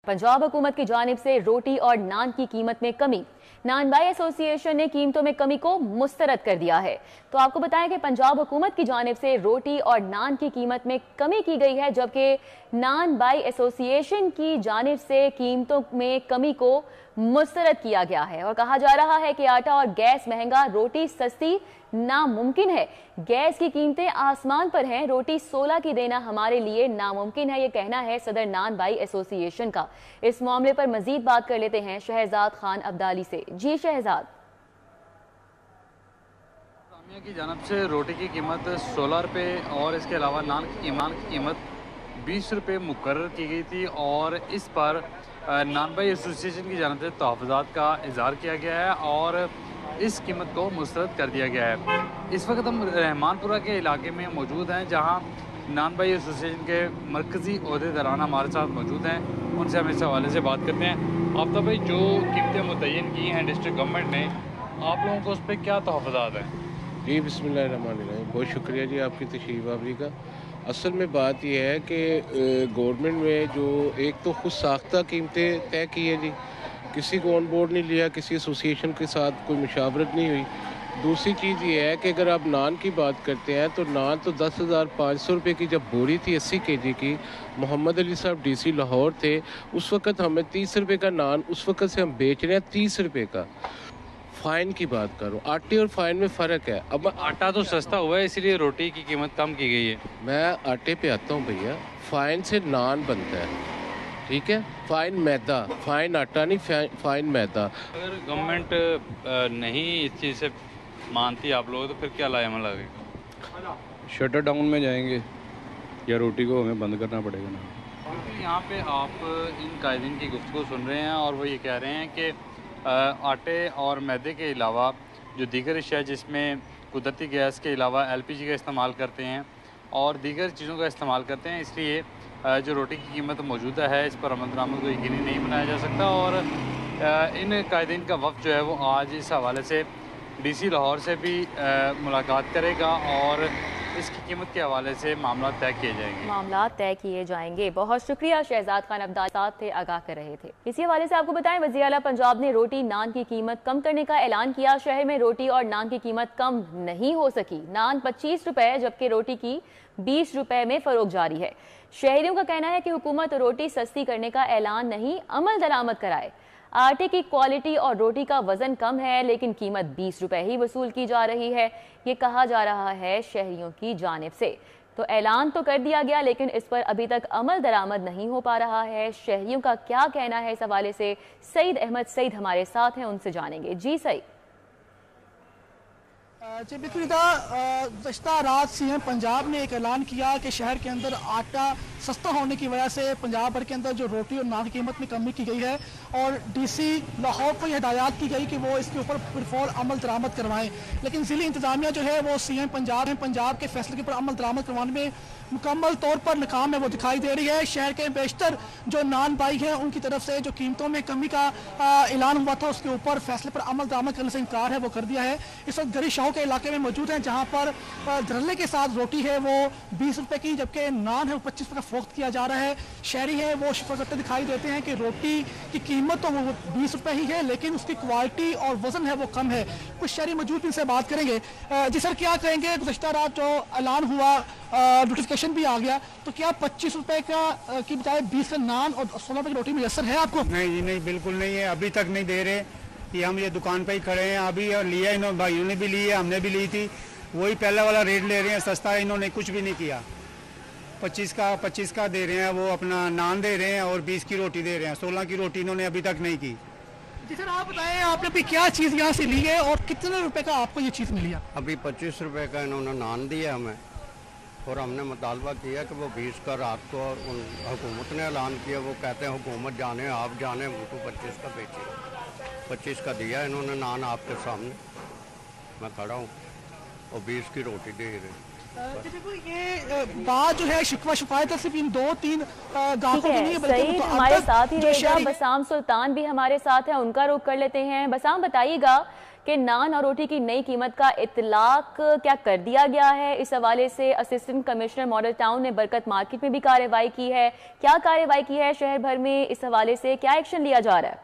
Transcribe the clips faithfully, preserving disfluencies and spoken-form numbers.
पंजाब हुकूमत की जानिब से रोटी और नान की कीमत में कमी। नान बाई एसोसिएशन ने कीमतों में कमी को मुस्तरद कर दिया है। तो आपको बताएं कि पंजाब हुकूमत की जानिब से रोटी और नान की कीमत में कमी की गई है, जबकि नान बाई एसोसिएशन की जानिब से कीमतों में कमी को मुस्तरद किया गया है और कहा जा रहा है कि आटा और गैस महंगा, रोटी सस्ती नामुमकिन है। गैस की कीमतें आसमान पर हैं, रोटी सोलह की देना हमारे लिए नामुमकिन है, ये कहना है सदर नान बाई एसोसिएशन का। इस मामले पर मजीद बात कर लेते हैं शहजाद खान अब्दाली से। जी शहजाद। इंतजामिया की जानब से रोटी की कीमत सोलह रुपये और इसके अलावा नान की ईमान की कीमत बीस रुपये मुकर्रर की गई थी और इस पर नान बाई एसोसिएशन की जानब से तहफ़्फ़ुज़ात का इज़हार किया गया है और इस कीमत को मुस्तरद कर दिया गया है। इस वक्त हम रहमानपुरा के इलाके में मौजूद हैं, जहां नान बाई एसोसिएशन के मरकज़ी ओहदेदारान हमारे साथ मौजूद हैं। उनसे हम इस हवाले से बात करते हैं। आफ्ताब भाई, जो कीमतें मुतय्यन की हैं डिस्ट्रिक्ट गवर्नमेंट ने, आप लोगों को उस पर क्या तहफ़्फ़ुज़ात हैं? जी बिस्मिल्लाहिर्रहमानिर्रहीम, बहुत शुक्रिया जी आपकी तशरीफ़ आवरी का। असल में बात यह है कि गवर्नमेंट में जो एक तो खुद साख्ता कीमतें तय की है जी, किसी को ऑन बोर्ड नहीं लिया, किसी एसोसिएशन के साथ कोई मुशावरत नहीं हुई। दूसरी चीज़ ये है कि अगर आप नान की बात करते हैं तो नान तो दस हज़ार पाँच सौ रुपये की जब बोरी थी अस्सी के जी की, मोहम्मद अली साहब डी सी लाहौर थे, उस वक़्त हमें तीस रुपये का नान उस वक़्त से हम बेच रहे हैं तीस रुपये का। फ़ाइन की बात करूँ, आटे और फ़ाइन में फ़र्क है। अब आटा तो सस्ता हुआ है, इसलिए रोटी की कीमत कम की गई है। मैं आटे पे आता हूँ भैया, फ़ाइन से नान बनता है, ठीक है, फ़ाइन मैदा, फ़ाइन आटा नहीं, फ़ाइन मैदा। अगर गवर्नमेंट नहीं इस चीज़ से मानती आप लोग, तो फिर क्या लाएमल लगेगा? शटर डाउन में जाएंगे या रोटी को हमें बंद करना पड़ेगा ना। और यहाँ पे आप इन कायदीन की गुफ्तगू सुन रहे हैं और वो ये कह रहे हैं कि आटे और मैदे के अलावा जो दीगर अशिया जिसमें कुदरती गैस के अलावा एल पी जी का इस्तेमाल करते हैं और दीगर चीज़ों का इस्तेमाल करते हैं, इसलिए जो रोटी की कीमत मौजूदा है इस पर अमल दरामद को यकीनी नहीं बनाया जा सकता। और इन कायदीन का वक्त जो है वो आज इस हवाले से डी सी लाहौर से भी मुलाकात करेगा और इसकी कीमत के हवाले से मामला तय किए जाएंगे मामला तय किए जाएंगे बहुत शुक्रिया शहजाद खान अब्दाली साथ थे, आगाह कर रहे थे। इसी हवाले से आपको बताएं, वज़ीर आला पंजाब ने रोटी नान की कीमत कम करने का ऐलान किया। शहर में रोटी और नान की कीमत कम नहीं हो सकी। नान पच्चीस रुपए जबकि रोटी की बीस रुपए में फरोख्त जारी है। शहरियों का कहना है कि हुकूमत रोटी सस्ती करने का ऐलान नहीं, अमल दरामद कराए। आटे की क्वालिटी और रोटी का वजन कम है, लेकिन कीमत बीस रुपए ही वसूल की जा रही है, ये कहा जा रहा है शहरियों की जानिब से। तो ऐलान तो कर दिया गया, लेकिन इस पर अभी तक अमल दरामद नहीं हो पा रहा है। शहरियों का क्या कहना है इस हवाले से सईद अहमद सईद हमारे साथ हैं, उनसे जानेंगे। जी सईद। जी बिल्कुल, गुज़श्ता रात सी एम पंजाब ने एक ऐलान किया कि शहर के अंदर आटा सस्ता होने की वजह से पंजाब भर के अंदर जो रोटी और नान की कीमत में कमी की गई है और डीसी लाहौर को यह हिदायत की गई कि वो इसके ऊपर बिलफौर अमल दरामद करवाएं। लेकिन ज़िली इंतजामिया जो है वो सी एम पंजाब पंजाब के फैसले के ऊपर अमल दरामद करवाने में मुकम्मल तौर पर नाकाम है, वो दिखाई दे रही है। शहर के बेशतर जो नान बाई हैं उनकी तरफ से जो कीमतों में कमी का ऐलान हुआ था उसके ऊपर फैसले पर अमल दरामद करने से इनकार है, वो कर दिया है। इस वक्त गरी शाह के इलाके में मौजूद हैं, जहाँ पर धरल्ले के साथ रोटी है वो बीस रुपए की, जबकि नान है वो पच्चीस रुपये का फरोख्त किया जा रहा है। शहरी है वो शिकवा करते दिखाई देते हैं कि रोटी की कीमत तो वो बीस रुपये ही है, लेकिन उसकी क्वालिटी और वजन है वो कम है। कुछ शहरी मौजूद इनसे बात करेंगे। जी सर, क्या कहेंगे, गुज़श्ता रात जो ऐलान हुआ, नोटिफिकेशन भी आ गया, तो क्या पच्चीस रुपए का की बजाय बीस का नान और सोलह रुपए की रोटी मैसर है आपको? नहीं जी नहीं, बिल्कुल नहीं है, अभी तक नहीं दे रहे कि हम ये दुकान पे ही खड़े हैं अभी, और लिया इन्होंने, भाइयों ने भी ली है, हमने भी ली थी, वही पहले वाला रेट ले रहे हैं, सस्ता है, इन्होंने कुछ भी नहीं किया। पच्चीस का पच्चीस का दे रहे हैं, वो अपना नान दे रहे हैं और बीस की रोटी दे रहे हैं, सोलह की रोटी इन्होंने अभी तक नहीं की। जी सर, आप बताएं आपने भी क्या चीज़ यहाँ से ली है और कितने रुपए का आपको ये चीज़ मिली? अभी पच्चीस रुपए का इन्होंने नान दिया हमें और हमने मुतालबा किया कि वो बीस का रात को उन हुकूमत ने ऐलान किया, वो कहते हैं हुकूमत जाने आप जाने, उनको पच्चीस का बेचिए। पच्चीस का दिया इन्होंने नान आपके सामने, मैं खड़ा हूँ, और बीस की रोटी दे रहे। ये बात जो है शिकवा शिकायत सिर्फ इन दो तीन गांवों की नहीं है, बल्कि हमारे साथ ही रहेगा बसाम सुल्तान भी हमारे साथ है, उनका रुख कर लेते हैं। बसाम, बताइएगा کہ نان اور روٹی کی نئی قیمت کا اطلاق کیا کر دیا گیا ہے؟ اس حوالے سے اسسٹنٹ کمشنر ماڈل ٹاؤن نے برکت مارکیٹ میں بھی کارروائی کی ہے. کیا کارروائی کی ہے شہر بھر میں؟ اس حوالے سے کیا ایکشن لیا جا رہا ہے؟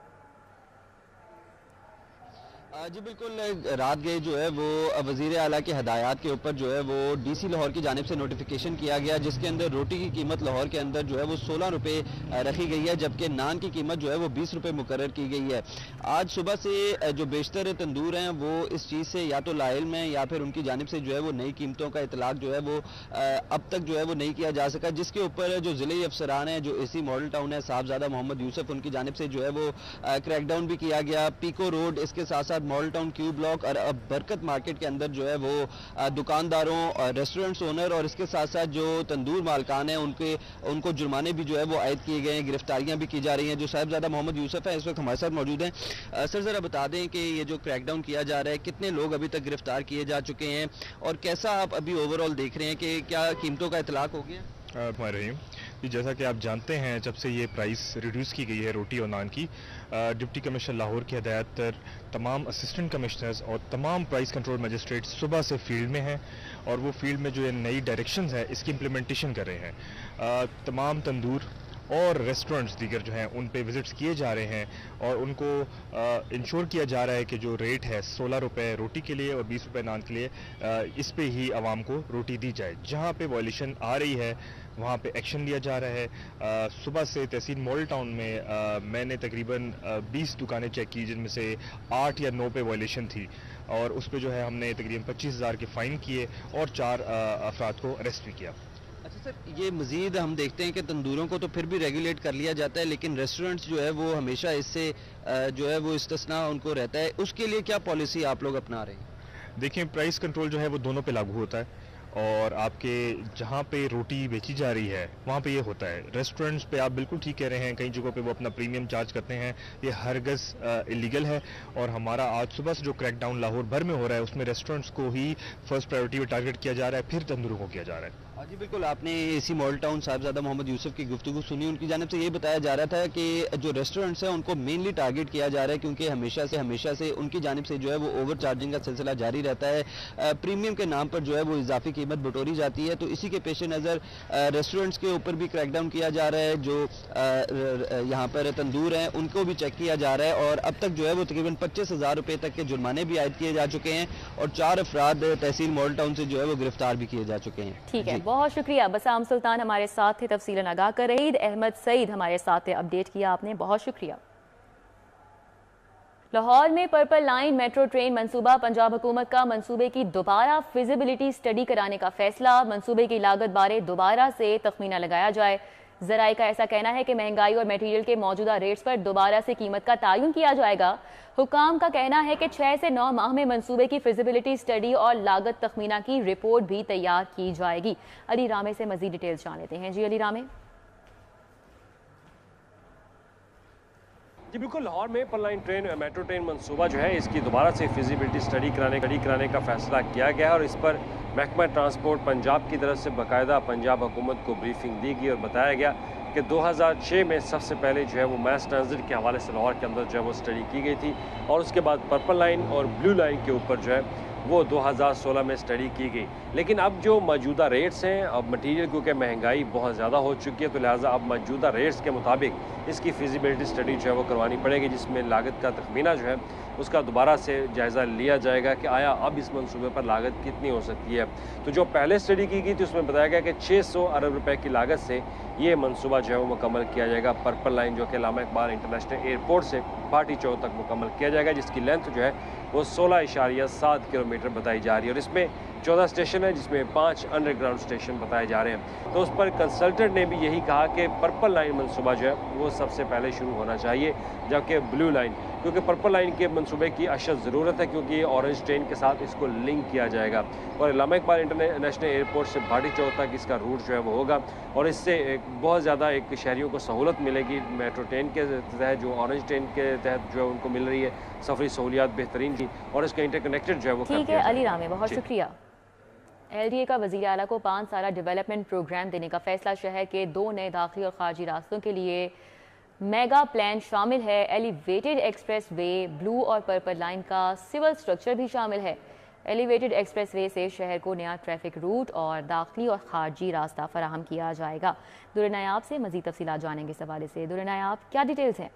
جی بالکل، رات گئے جو ہے وہ وزیر اعلیٰ کے ہدایات کے اوپر جو ہے وہ ڈی سی لاہور کی جانب سے نوٹیفیکیشن کیا گیا، جس کے اندر روٹی کی قیمت لاہور کے اندر جو ہے وہ سولہ روپے رکھی گئی ہے، جبکہ نان کی قیمت جو ہے وہ بیس روپے مقرر کی گئی ہے. آج صبح سے جو بیشتر تندور ہیں وہ اس چیز سے یا تو لا علم ہیں یا پھر ان کی جانب سے جو ہے وہ نئی قیمتوں کا اطلاق جو ہے وہ اب تک جو ہے وہ نہیں کیا جا سکا، جس کے اوپر جو ضلعی افسران ہیں، جو اے سی ماڈل ٹاؤن ہے صاحبزادہ محمد یوسف، ان کی جانب سے جو ہے وہ کریک ڈاؤن بھی کیا گیا. پیکو روڈ، اس کے ساتھ ساتھ ماڈل ٹاؤن کیو بلاک اور اب برکت مارکیٹ کے اندر جو ہے وہ دکانداروں اور ریسٹورنٹس اونر اور اس کے ساتھ ساتھ جو تندور مالکان ہیں ان کے ان کو جرمانے بھی جو ہے وہ عائد کیے گئے ہیں، گرفتاریاں بھی کی جا رہی ہیں. جو صاحبزادہ محمد یوسف ہے اس وقت ہمارے ساتھ موجود ہیں. سر ذرا بتا دیں کہ یہ جو کریک ڈاؤن کیا جا رہا ہے، کتنے لوگ ابھی تک گرفتار کیے جا چکے ہیں اور کیسا آپ ابھی اوور آل دیکھ رہے ہیں کہ کیا قیمتوں کا اطلاق ہو گیا؟ رحیم جی، جیسا کہ آپ جانتے ہیں جب سے یہ پرائس ریڈیوس کی گئی ہے روٹی اور نان کی، ڈپٹی کمشنر لاہور کی ہدایت پر تمام اسسٹنٹ کمشنرز اور تمام پرائس کنٹرول مجسٹریٹ صبح سے فیلڈ میں ہیں اور وہ فیلڈ میں جو نئی ڈائریکشنز ہیں اس کی امپلیمنٹیشن کر رہے ہیں. تمام تندور اور ریسٹورنٹس دیگر جو ہیں ان پہ وزٹس کیے جا رہے ہیں اور ان کو انشور کیا جا رہا ہے کہ جو ریٹ ہے سولہ روپے روٹی کے لیے اور بیس روپے نان کے لیے، اس پہ ہی عوام کو روٹی دی جائے. جہاں پہ وائلیشن آ رہی ہے وہاں پہ ایکشن لیا جا رہا ہے. صبح سے تحصیل ماڈل ٹاؤن میں میں نے تقریباً بیس دکانیں چیک کی جن میں سے آٹھ یا نو پہ وائلیشن تھی اور اس پہ جو ہے ہم نے تقریباً پچیس ہزار کے فائن کیے اور چار افراد کو اریسٹ بھی کیا. اچھا سر، یہ مزید ہم دیکھتے ہیں کہ تندوروں کو تو پھر بھی ریگولیٹ کر لیا جاتا ہے لیکن ریسٹورنٹس جو ہے وہ ہمیشہ اس سے جو ہے وہ استثناء ان کو رہتا ہے. اس کے لیے کیا پالیسی آپ لوگ اپنا رہے ہیں؟ دیکھیں، پرائس کنٹرول جو ہے وہ دونوں پہ لاگو ہوتا ہے اور آپ کے جہاں پہ روٹی بیچی جا رہی ہے وہاں پہ یہ ہوتا ہے. ریسٹورنٹس پہ آپ بالکل ٹھیک کہہ رہے ہیں، کئی جگہوں پہ وہ اپنا پریمیم چارج کرتے ہیں، یہ ہرگز اللیگل ہے. اور ہمارا آج صبح سے جو کریک ڈاؤن لاہور بھر میں ہو رہا ہے اس میں ریسٹورنٹس کو ہی فرسٹ پرائیورٹی پہ ٹارگٹ کیا جا رہا ہے، پھر تندوروں کو کیا جا رہا ہے. جی بالکل، آپ نے اے سی ماڈل ٹاؤن صاحبزادہ محمد یوسف کی گفتگو سنی. ان کی جانب سے یہ بتایا جا رہا تھا کہ جو ریسٹورنٹس ہیں ان کو مینلی ٹارگٹ کیا جا رہا ہے کیونکہ ہمیشہ سے ہمیشہ سے ان کی جانب سے جو ہے وہ اوور چارجنگ کا سلسلہ جاری رہتا ہے. پریمیم کے نام پر جو ہے وہ اضافی قیمت بٹوری جاتی ہے، تو اسی کے پیش نظر ریسٹورنٹس کے اوپر بھی کریک ڈاؤن کیا جا رہا ہے. جو یہاں پر تندور ہیں ان کو بھی چیک کیا جا رہا ہے اور اب تک جو ہے وہ تقریباً پچیس ہزار روپے تک کے جرمانے بھی عائد کیے جا چکے ہیں اور چار افراد تحصیل ماڈل ٹاؤن سے جو ہے وہ گرفتار بھی کیے جا چکے ہیں. ٹھیک ہے، بہت شکریہ. بسام سلطان ہمارے ساتھ تھے تفصیلاً آگاہ کر رہے. احمد سعید ہمارے ساتھ تھے، اپڈیٹ کیا آپ نے، بہت شکریہ. لاہور میں پرپل لائن میٹرو ٹرین منصوبہ، پنجاب حکومت کا منصوبے کی دوبارہ فیزیبلٹی سٹڈی کرانے کا فیصلہ. منصوبے کی لاگت بارے دوبارہ سے تخمینہ لگایا جائے. ذرائع کا ایسا کہنا ہے کہ مہنگائی اور میٹیریل کے موجودہ ریٹس پر دوبارہ سے قیمت کا تعین کیا جائے گا. حکام کا کہنا ہے کہ چھ سے نو ماہ میں منصوبے کی فیزیبلٹی سٹڈی اور لاگت تخمینہ کی رپورٹ بھی تیار کی جائے گی. علی رامے سے مزید ڈیٹیلز جان لیتے ہیں. جی علی رامے. جی بالکل، لاہور میں purple line train metro train منصوبہ جو ہے اس کی دوبارہ سے فیزیبلٹی سٹڈی کرانے کرانے کا فیصلہ کیا گیا ہے اور اس پر محکمہ ٹرانسپورٹ پنجاب کی طرف سے باقاعدہ پنجاب حکومت کو بریفنگ دی گئی اور بتایا گیا کہ دو ہزار چھ میں سب سے پہلے جو ہے وہ میس ٹرانزٹ کے حوالے سے لاہور کے اندر جو ہے وہ سٹڈی کی گئی تھی اور اس کے بعد پرپل لائن اور بلیو لائن کے اوپر جو ہے وہ دو ہزار سولہ میں سٹڈی کی گئی. لیکن اب جو موجودہ ریٹس ہیں، اب مٹیریل کیونکہ مہنگائی بہت زیادہ ہو چکی ہے تو لہٰذا اب موجودہ ریٹس کے مطابق اس کی فیزیبلٹی سٹڈی جو ہے وہ کروانی پڑے گی، جس میں لاگت کا تخمینہ جو ہے اس کا دوبارہ سے جائزہ لیا جائے گا کہ آیا اب اس منصوبے پر لاگت کتنی ہو سکتی ہے. تو جو پہلے سٹڈی کی گئی تھی اس میں بتایا گیا کہ چھ سو ارب روپے کی لاگت سے یہ منصوبہ جو ہے وہ مکمل کیا جائے گا. پرپل لائن جو کہ علامہ اقبال انٹرنیشنل ایئرپورٹ سے بھاٹی چوک تک مکمل کیا جائے گا، جس کی لینتھ جو ہے وہ سولہ اشاریہ سات کلو میٹر بتائی جا رہی ہے اور اس میں چودہ اسٹیشن ہے جس میں پانچ انڈر گراؤنڈ اسٹیشن بتائے جا رہے ہیں. تو اس پر کنسلٹنٹ نے بھی یہی کہا کہ پرپل لائن منصوبہ جو ہے وہ سب سے پہلے شروع ہونا چاہیے، جبکہ بلیو لائن کیونکہ پرپل لائن کے منصوبے کی اشد ضرورت ہے کیونکہ یہ اورنج ٹرین کے ساتھ اس کو لنک کیا جائے گا اور علامہ اقبال انٹرنیشنل ایئرپورٹ سے بھاٹی چوک تک اس کا روٹ جو ہے وہ ہوگا اور اس سے ایک بہت زیادہ ایک شہریوں کو سہولت ملے گی. میٹرو ٹرین کے تحت جو اورنج ٹرین کے تحت جو ہے ان کو مل رہی ہے سفری سہولیات بہترین کی اور اس کا انٹر کنیکٹڈ جو ہے وہ ٹھیک ہے. علی رامے بہت شکریہ. ایل ڈی اے کا وزیر اعلیٰ کو پانچ سالہ ڈیولپمنٹ پروگرام دینے کا فیصلہ. شہر کے دو نئے داخلی اور خارجی راستوں کے لیے میگا پلان شامل ہے۔ ایلیویٹڈ ایکسپریس وے، بلو اور پرپل لائن کا سول سٹرکچر بھی شامل ہے۔ ایلیویٹڈ ایکسپریس وے سے شہر کو نیا ٹریفک روٹ اور داخلی اور خارجی راستہ فراہم کیا جائے گا۔ در نایاب سے مزید تفصیلات جانیں گے اس حوالے سے۔ در نایاب، کیا ڈیٹیلز ہیں؟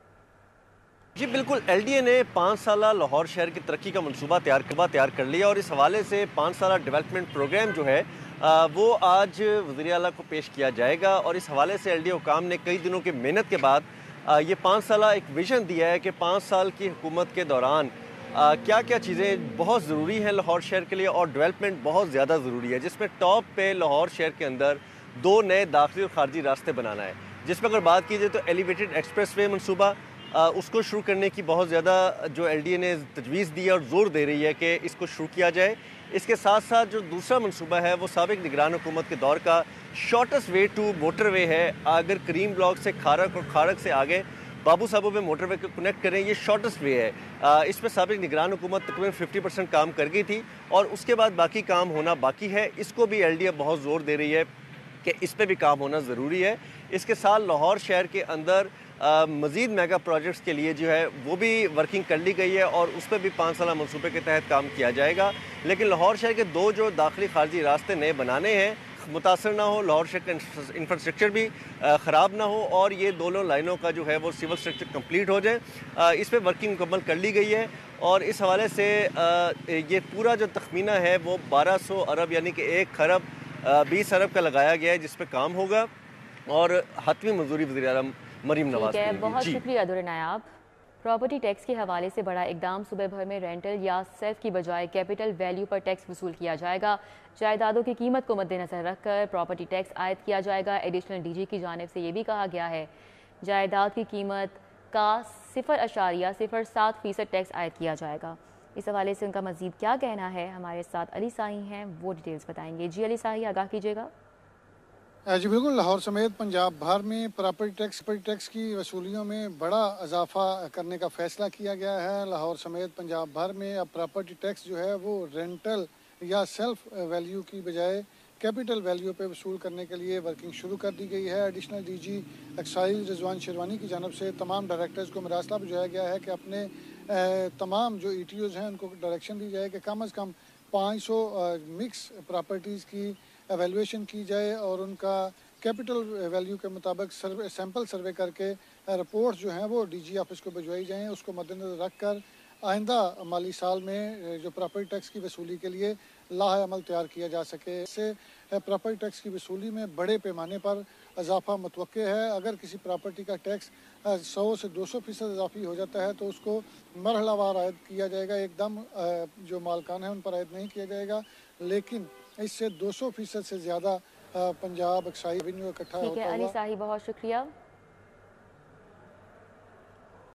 جی بالکل، ایل ڈی اے نے پانچ سالہ لاہور شہر کی ترقی کا منصوبہ تیار تیار کر لیا اور اس حوالے سے پانچ سالہ ڈیولپمنٹ پروگرام جو ہے وہ آج وزیر اعلیٰ کو پیش کیا جائے گا، اور اس حوالے سے ایل ڈی اے حکام نے کئی دنوں کی محنت کے بعد یہ پانچ سالہ ایک ویژن دیا ہے کہ پانچ سال کی حکومت کے دوران کیا کیا چیزیں بہت ضروری ہیں لاہور شہر کے لیے اور ڈیولپمنٹ بہت زیادہ ضروری ہے، جس میں ٹاپ پہ لاہور شہر کے اندر دو نئے داخلی اور خارجی راستے بنانا ہے، جس میں اگر بات کی جائے تو ایلیویٹڈ ایکسپریس وے منصوبہ اس کو شروع کرنے کی بہت زیادہ جو ایل ڈی اے نے تجویز دی ہے اور زور دے رہی ہے کہ اس کو شروع کیا جائے۔ اس کے ساتھ ساتھ جو دوسرا منصوبہ ہے وہ سابق نگران حکومت کے دور کا شارٹسٹ وے ٹو موٹر وے ہے۔ اگر کریم بلاک سے کھارک اور کھارک سے آگے بابو صاحبوں میں موٹر وے کو کنیکٹ کریں، یہ شارٹسٹ وے ہے۔ اس میں سابق نگران حکومت تقریباً ففٹی پرسنٹ کام کر گئی تھی اور اس کے بعد باقی کام ہونا باقی ہے۔ اس کو بھی ایل ڈی اے بہت زور دے رہی ہے کہ اس پہ بھی کام ہونا ضروری ہے۔ اس کے ساتھ لاہور شہر کے اندر مزید میگا پروجیکٹس کے لیے جو ہے وہ بھی ورکنگ کر لی گئی ہے اور اس پہ بھی پانچ سالہ منصوبے کے تحت کام کیا جائے گا۔ لیکن لاہور شہر کے دو جو داخلی خارجی راستے نئے بنانے ہیں متاثر نہ ہو، لاہور شہر کا انفراسٹرکچر بھی خراب نہ ہو اور یہ دونوں لائنوں کا جو ہے وہ سول سٹرکچر کمپلیٹ ہو جائے، اس پہ ورکنگ مکمل کر لی گئی ہے۔ اور اس حوالے سے یہ پورا جو تخمینہ ہے وہ بارہ سو ارب یعنی کہ ایک خرب بیس ارب کا لگایا گیا ہے، جس پہ کام ہوگا اور حتمی منظوری وزیر اعظم مریم نواز ہے۔ بہت شکریہ در نایاب۔ پراپرٹی ٹیکس کے حوالے سے بڑا اقدام، صوبے بھر میں رینٹل یا سیلف کی بجائے کیپٹل ویلیو پر ٹیکس وصول کیا جائے گا۔ جائیدادوں کی قیمت کو مد نظر رکھ کر پراپرٹی ٹیکس عائد کیا جائے گا۔ ایڈیشنل ڈی جی کی جانب سے یہ بھی کہا گیا ہے جائیداد کی قیمت کا صفر اشاریہ صفر سات فیصد ٹیکس عائد کیا جائے گا۔ اس حوالے سے ان کا مزید کیا کہنا ہے، ہمارے ساتھ علی ساہی ہیں، وہ ڈیٹیلز بتائیں گے۔ جی علی ساہی، آگاہ کیجیے گا۔ جی بالکل، لاہور سمیت پنجاب بھر میں پراپرٹی ٹیکس ٹیکس کی وصولیوں میں بڑا اضافہ کرنے کا فیصلہ کیا گیا ہے۔ لاہور سمیت پنجاب بھر میں اب پراپرٹی ٹیکس جو ہے وہ رینٹل یا سیلف ویلیو کی بجائے کیپٹل ویلیو پہ وصول کرنے کے لیے ورکنگ شروع کر دی گئی ہے۔ Additional D G excise Rizwan Sherwani کی جانب سے تمام ڈائریکٹرز کو مراسلہ بھیجایا گیا ہے کہ اپنے تمام جو ای ٹی اوز ہیں ان کو ڈائریکشن دی جائے کہ کم از کم پانچ سو مکس پراپرٹیز کی ایویلویشن کی جائے اور ان کا کیپٹل ویلیو کے مطابق سروے سیمپل سروے کر کے رپورٹس جو ہیں وہ ڈی جی آفس کو بھجوائی جائیں۔ اس کو مد نظر رکھ کر آئندہ مالی سال میں جو پراپرٹی ٹیکس کی وصولی کے لیے لاہ عمل تیار کیا جا سکے۔ اس سے پراپرٹی ٹیکس کی وصولی میں بڑے پیمانے پر اضافہ متوقع ہے۔ اگر کسی پراپرٹی کا ٹیکس سو سے دو سو فیصد اضافی ہو جاتا ہے تو اس کو مرحلہ وار عائد کیا جائے گا، ایک دم جو مالکان ہیں ان پر عائد نہیں کیا جائے گا، لیکن اس سے دو سو فیصد سے زیادہ پنجاب ایکسائز ریونیو اکٹھا ہوتا ہوا۔ ٹھیک ہے علی ساہی، بہت شکریہ۔